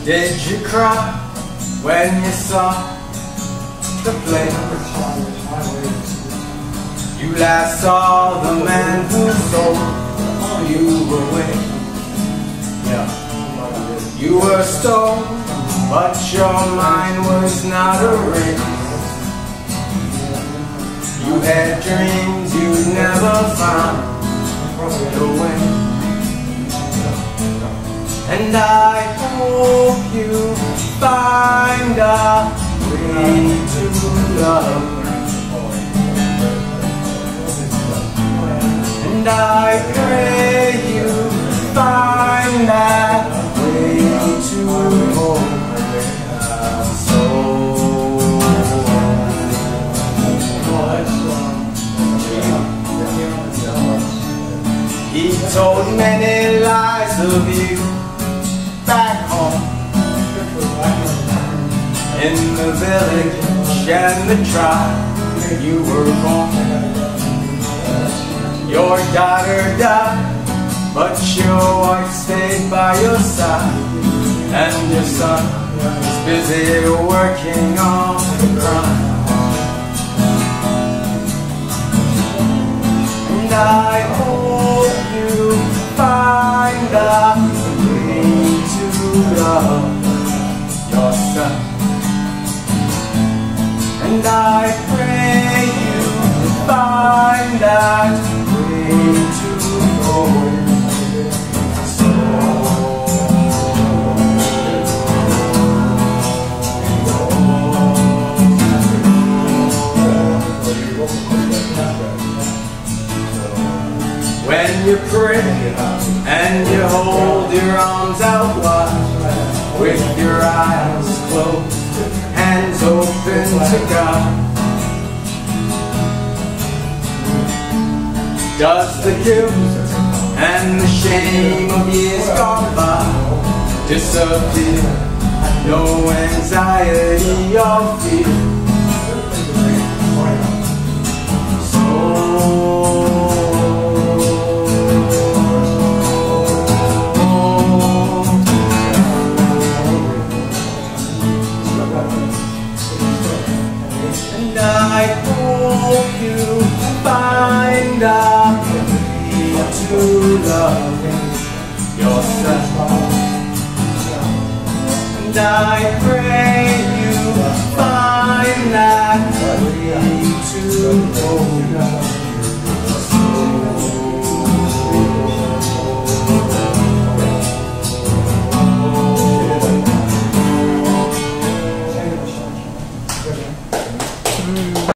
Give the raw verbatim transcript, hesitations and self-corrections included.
Did you cry when you saw the flame? You last saw the man who sold you away. Yeah. You were stoned, but your mind was not erased. You had dreams you never found the way. And I hope you find a way to love. And I pray you find that way to hold my soul. He told many lies of you back home in the village and the tribe you were born. Your daughter died, but your wife stayed by your side, and your son is busy working on the grind. And I hope you find a way to love your son. And I pray you find that to hold my soul. When you pray and you hold your arms out wide, with your eyes closed, hands open to God, does the guilt and the shame of years gone by disappear? No anxiety or fear. And I hope you find out to love yourself. And I pray you find that way to go.